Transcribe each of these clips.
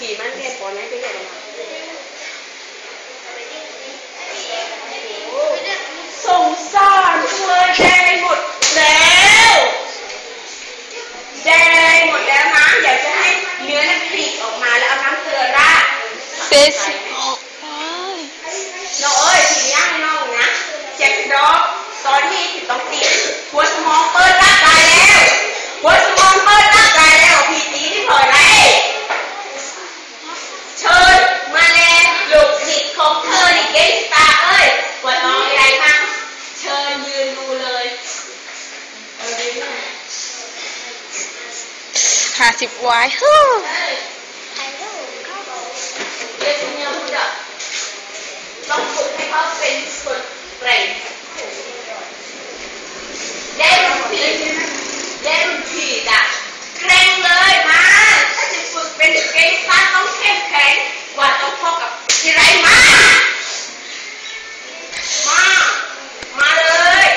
ปีมันเรียนปอไหนไปเรียนมาสงสารเลยแดงหมดแล้วแดงหมดแล้วนะอยากจะให้เนื้อนั้นผลิออกมาแล้วเอาน้ำเกลือราดเซซิออกไปน้องเอ้ยทีนี้ให้น้องนะเจ็บดอกตอนนี้ต้องตีหัวสมองเปิดร่างกายแล้วหัวสมองเปิดร่างกายแล้วพี่ตีที่ถอยไรเชิญมาเลยลูกศิษย์ของเธอนี่เกสตาเอ้ยปวดท้องอะไรมาเชิญยืนดูเลย 50 ไว้ฮู้เรียนสิ่งนี้พูดอ่ะต้องฝึกให้เขาเป็นคนเก่งได้รุ่นพี่จ้ะแข็งเลยมาถ้าจะฝึกเป็นเก่งซ่าต้องเข้มแข็งกว่าต้องพบกับที่ไรมาเลย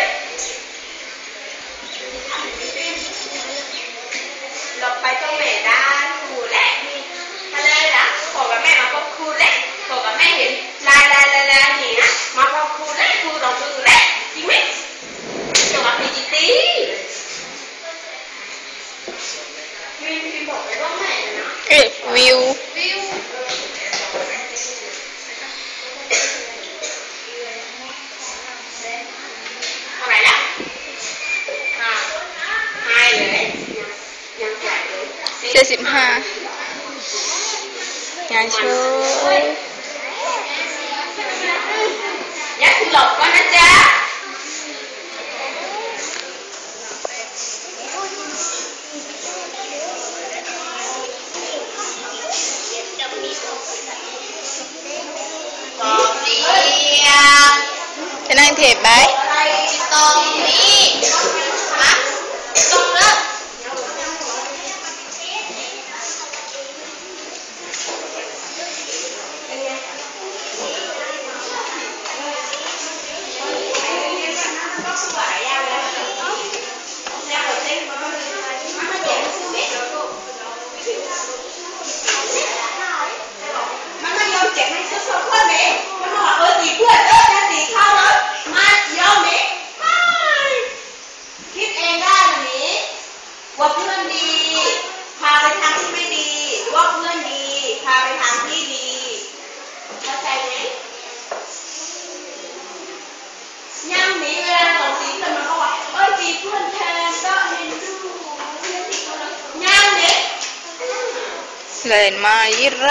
หลบไปต้องแม่ด้านครูและทะเลนะขอกับแม่มาพบครูและขอกับแม่เห็นลายนี่นะมาพบครูและครูต้องดูและจริงไหมจงมาพีจีตีพี่บอกไปว่าแม่นะวิวอะไรล่ะให้เลยยังใหญ่เลย 75งานโชว์อย่าหลบก่อนนะจ๊ะจะนั่งเทปไหมตรงนี้ฮะตรงแล้วมันไม่ยอมเจ็บให้ซื้อๆเพื่อนเด็กมันบอกตีเพื่อนจะตีเข้าแล้วมายอมเด็กคิดเองได้แบบนี้ว่าเพื่อนดีพาไปทางที่ไม่ดีหรือว่าเพื่อนดีพาไปทางที่ดีเข้าใจไหมย่างนี้เวลาเราตีเพื่อนมันก็ว่าตีเพื่อนแทนก็เห็นดูเพื่อนตีเขาแล้วย่างเด็กเล่นมาอีไร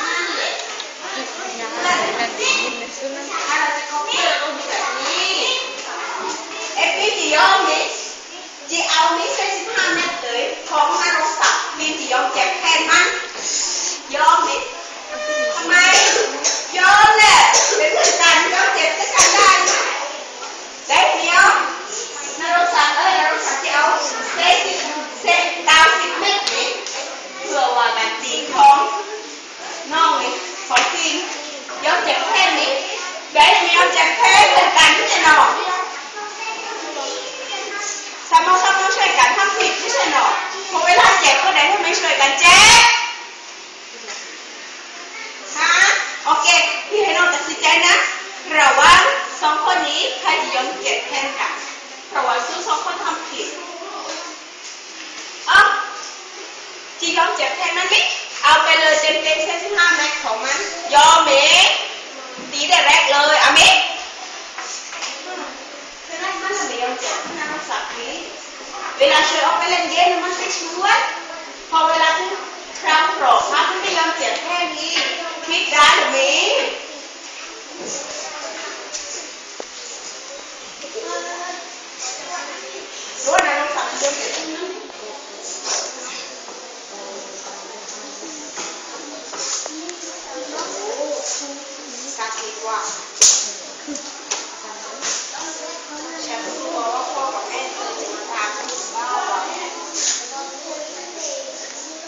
chị ôm đi chị ao miếng cái 15 mét tới không ăn rau sạch nên chị ôm chẹp khen ăn ôm điทำไมôm nè đến thời gian ôm chẹp cái cành đai đấy chị ôm nó rau sạch ơi là rau sạch chị ôm xe cao 10 mét này vừa vào bàn chị không ngon này khỏi kim ôm chẹp khen đi đấy chị ôm chẹp khen lên cành cái nàoทำต้องช่วยกันทำผิดไม่ใช่หรอพอเวลาเจ็บก็ได้ทำไมช่วยกันเจ็บฮะโอเคพี่ให้น้องตัดสินใจนะระหว่าง2 คนนี้ใครจะยอมเจ็บแทนกันเพราะว่าซึ่ง2 คนทำผิดจะยอมเจ็บแทนมันไหมเอาไปเลยเต็ม15 เมตรของมันยอมไหมตีแต่แรกเลยเอาไหมมันไม่ยอมเจ็บนะมันสักทีเวลาช่วยออกไปเล่นเกมมันไม่ช่วยพอเวลาที่ครั้งโปรดมันไม่ยอมเจ็บแค่นี้คิดได้หรือไม่รู้นะน้องสักยอมเจ็บที่นั่นสักดีกว่าพ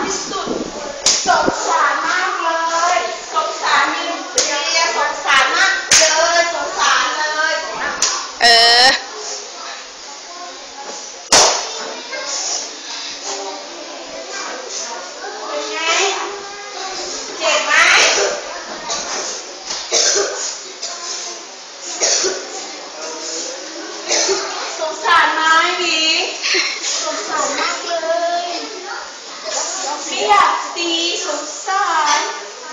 ที่สุดสงสารมากเลยสงสารนิวเคลียร์สงสารมากเลยสงสารเลยเออเป็นไงเจ็บไหมสงสารไหมบีสงสารมากเลยไม่อยากตีสงสาร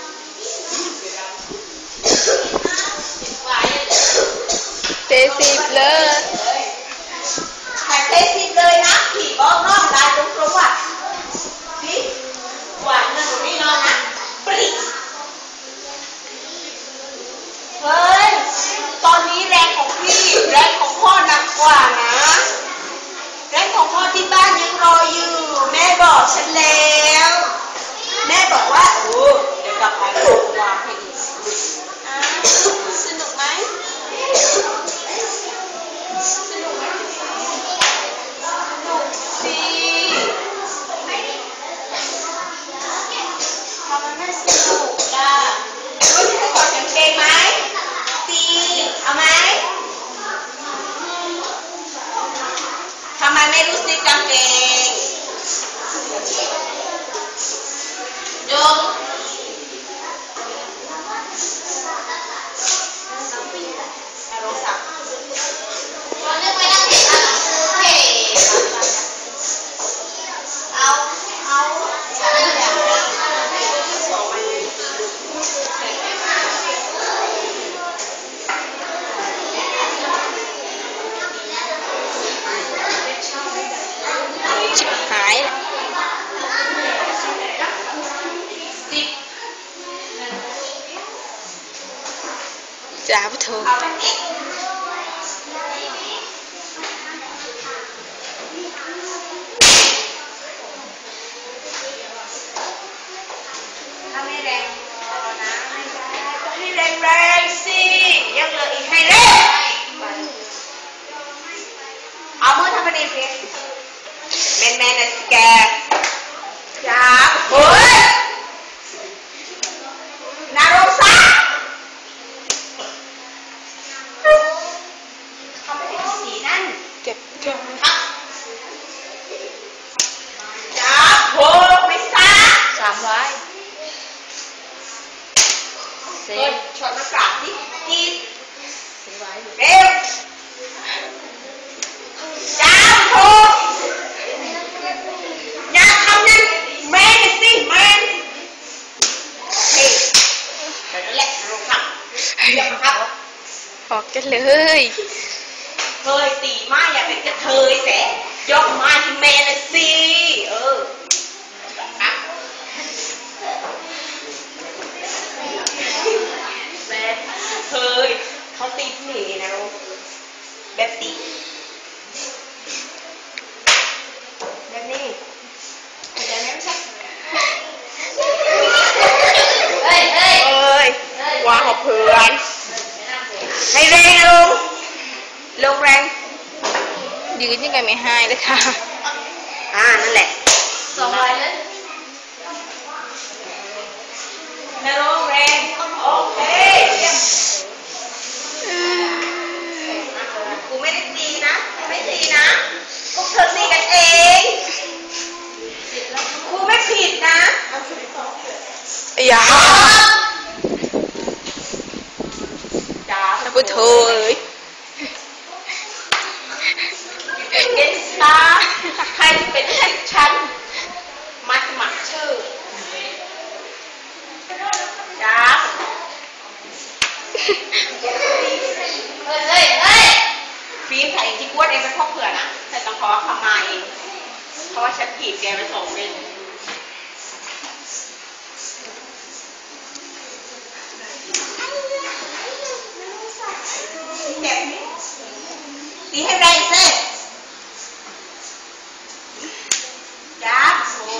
เตะสิบเลยแต่เตะสิบเลยนะผีบอกน้องได้ตรงๆว่าพี่หวานเงินหนูนี่นอนนะปริเฮ้ยตอนนี้แรงของพี่แรงของพ่อหนักกว่านะแรงของพ่อที่บ้านยังรออยู่แม่บอกฉันแล้วแม่บอกว่าโอ้เดี๋ยวกลับไปวางให้ดีสนุกไหมสนุกไหมสนุกสิทำไมไม่สนุกล่ะรู้ที่ให้ถอดกางเกงไหมตีเอาไหมทำไมไม่รู้สึกกางเกงยงโทรศัพท์เราเลือกไม่ได้เห็นอะไรเอาอะไรอย่างนี้ชิบหายละจ้าพุทโธเอาแบบนี้ถ้าไม่แรงพอนะไม่ได้ต้องให้แรงๆสิยังเหลืออีกให้เร่งเอามือทำประเด็นสิแมนนะแกจับเฮ้ยนาโรซาเขาไม่ได้สีนั่นเจ็บครับจับโหไม่ซา 300 เฮ้ยช็อตมากราบที่ทีเร็วจับโหอย่าทำนั่นแมนสิแมนเฮ้ยเดี๋ยวแหละลงครับอย่ามาครับออกกันเลยเคยตีมาอย่าเป็นกระเทยแสยกมาที่แมนสิอ่ะแม่เคยเขาตีหนีนะลูกแบบตีแบบนี้เข้าใจไหมไม่ใช่เอ้ยวางของเพื่อนให้แรงลงแรงยืนยังไงไม่ให้เลยค่ะนั่นแหละ200เลยให้ลงแรงโอเคกูไม่ได้ตีนะไม่ตีนะพวกเธอตีกันเองกูไม่ผิดนะอย่าจ้าพุทโธเอ้ยเกณฑ์ตาใครจะเป็นให้ฉันมาสมัครชื่อจ้าฟิล์มใส่ที่กวดเองเป็นพ่อเผื่อนะแต่ต้องขอขมาเองเพราะว่าฉันผิดแกไปส่งเองแบบนี้ตีให้แรงสิจ้า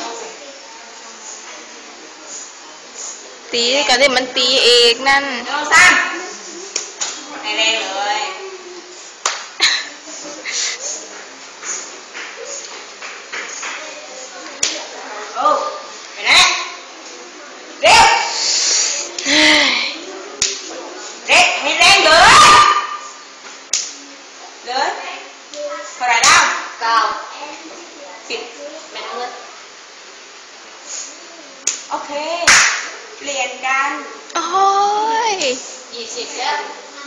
ตีกันที่มันตีเองนั่นลองซ้ำให้แรงเลยโอ้ปิดแม่เงินโอเคเปลี่ยนกันโอ้ย 20แล้ว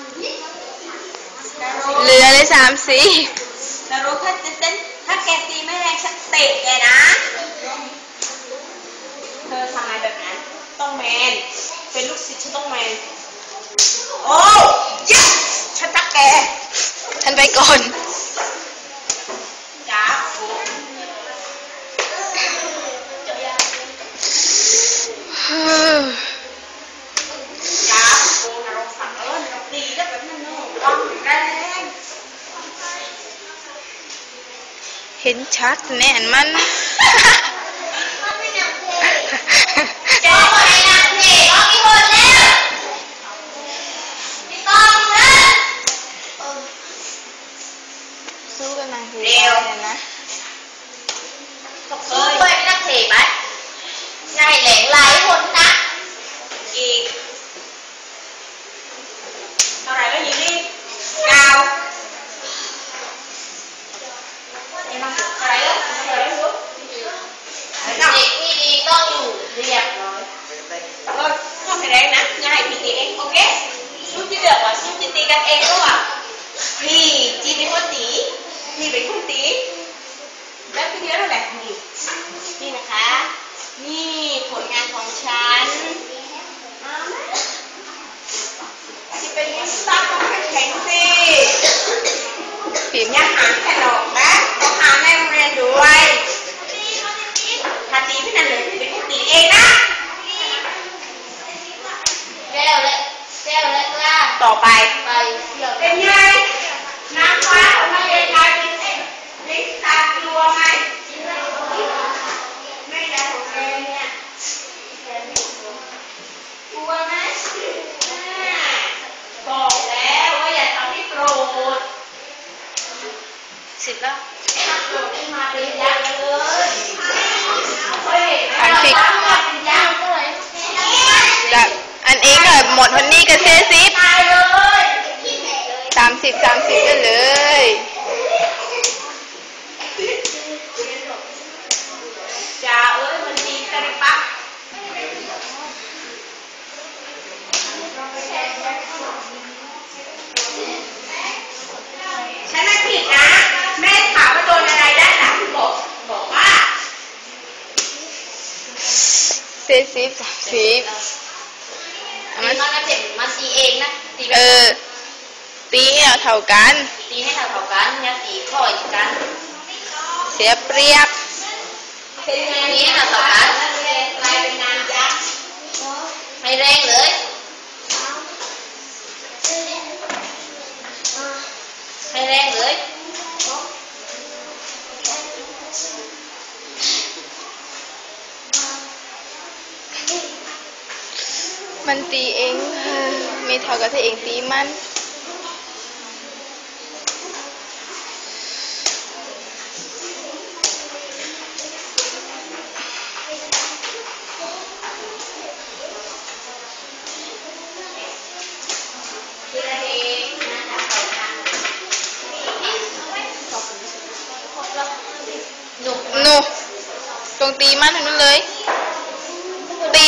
เหลือเลย3 สีนารุถ้าแกตีไม่แรงฉันเตะแกนะเธอทำไมแบบนั้นต้องแมนเป็นลูกศิษย์ฉันต้องแมนโอ้ยฉันตักแกฉันไปก่อนจ้าจ้าโอ้นรกสั่งนรกดีแล้วแบบนั้นนู่นต้องแรงเห็นชัดแน่นมันจอมาในนางเพลงร้องกี่คนแล้วพี่ต้องเลยสู้กันนางเพลเร็วนะสู้ไปไม่นักเพลงไหมใช่แหลงหลายคนนะอีกเท่าไหร่ก็ยิงดิกาวอะไรแล้วอะไรแล้วเด็กที่ดีต้องอยู่เรียบร้อยข้อแสดงนะง่ายพี่ตีเองโอเคชุดที่เดือดว่าชุดที่ตีกันเองก็ว่าพี่จีเป็นคนตีพี่เป็นคนตีแล้วพี่เดียวนั่นแหละนี่นะคะนี่ผลงานของฉันที่เป็นมิสเตอร์ของแข็งสิปิ่มอย่าหาขนมนะต้องหาในโรงเรียนด้วยถ้าตีพี่นันเลยพี่เป็นคนตีเองนะแก้วเลยล่ะต่อไปเป็นไงน้ำฟ้าของมันเป็นไงลิสตากลัวไหมไม่ได้ของแกเนี่ยกลัวไหมบอกแล้วว่าอย่าทำให้โกรธ10แล้วถ้าโกรธขึ้นมาเป็นยักษ์เลยเฮ้ยเป็นยักษ์เลยจากอันเองก็หมดวันนี้ก็เซซิปตายเลย 30กันเลยจ่าเอ้ยมันดีกันปั๊บฉันไม่ผิดนะแม่ถามว่าโดนอะไรด้านหลังบอกว่าเซซิป30 มันเจ็บมาตีเองนะตีตีให้เราเท่ากันตีให้เท่ากันอย่าตีข้อยกันเสียเปรียบตีให้เท่ากันกลายเป็นนางยักษ์ไม่แรงเลยไม่แรงเลยมันตีเองไม่เท่ากับที่เองตีมันหนูตรงตีมันทั้งนั้นเลยตี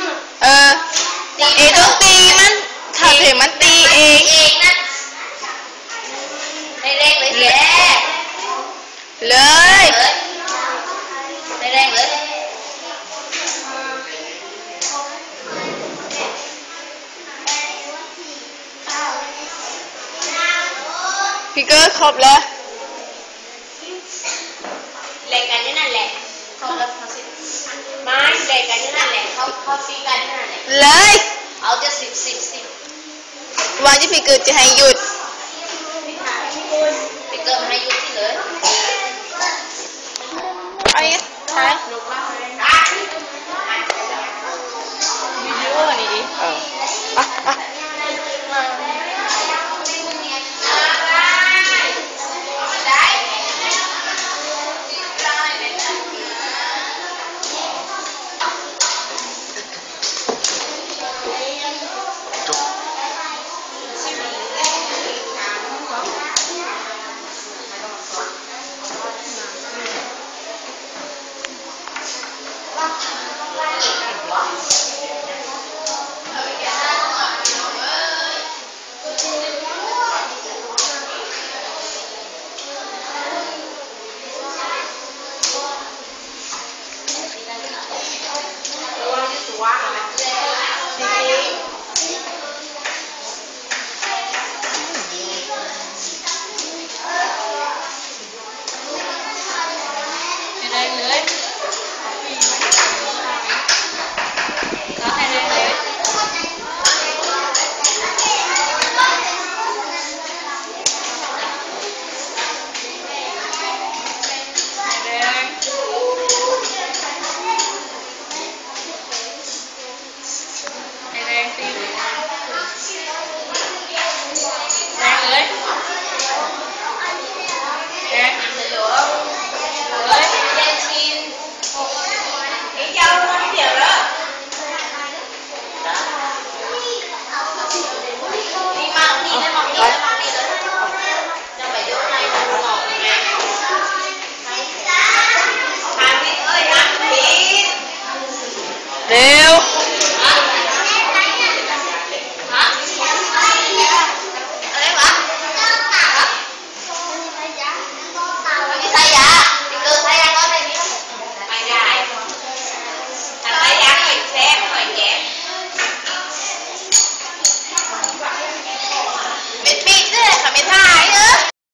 ต้องตีมันถ้าเห็นมันตีเองนะไม่แรงเลยแกเลยไม่แรงเลยพี่เกอร์ครบแล้วแรงกันนี่นั่นแหละเขาสิไม่แรงกันนี่นั่นแหละเขาตีกันนี่นั่นแหละเลยเอาจะ10 วันที่พี่เกิดจะให้หยุด